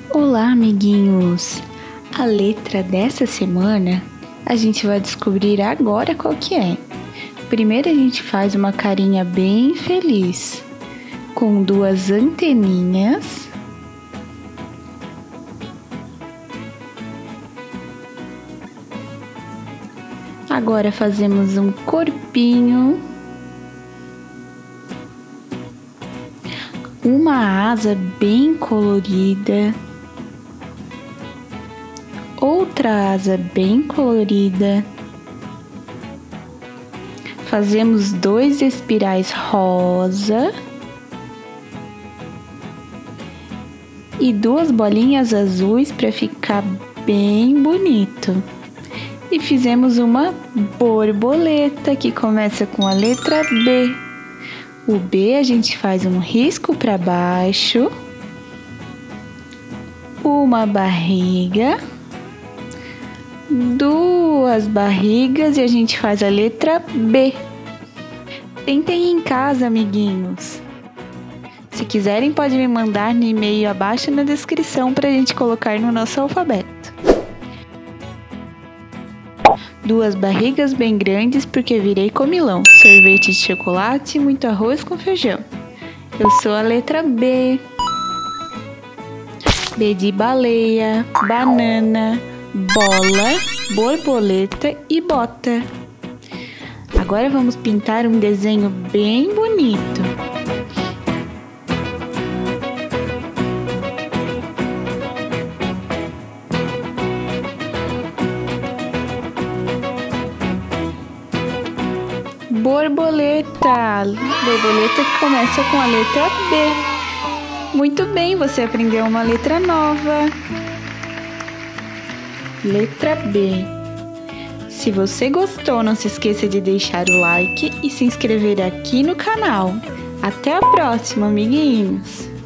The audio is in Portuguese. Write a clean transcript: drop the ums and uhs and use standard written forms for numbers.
Olá, amiguinhos! A letra dessa semana a gente vai descobrir agora qual que é. Primeiro a gente faz uma carinha bem feliz, com duas anteninhas. Agora fazemos um corpinho, uma asa bem colorida, outra asa bem colorida. Fazemos dois espirais rosa e duas bolinhas azuis para ficar bem bonito. E fizemos uma borboleta que começa com a letra B. O B a gente faz um risco para baixo, uma barriga, duas barrigas e a gente faz a letra B. Tentem em casa, amiguinhos. Se quiserem, pode me mandar no e-mail abaixo na descrição para a gente colocar no nosso alfabeto. Duas barrigas bem grandes porque virei comilão. Sorvete de chocolate e muito arroz com feijão. Eu sou a letra B. B de baleia, banana, bola, borboleta e bota. Agora vamos pintar um desenho bem bonito. Borboleta que começa com a letra B. Muito bem, você aprendeu uma letra nova. Letra B. Se você gostou, não se esqueça de deixar o like e se inscrever aqui no canal. Até a próxima, amiguinhos!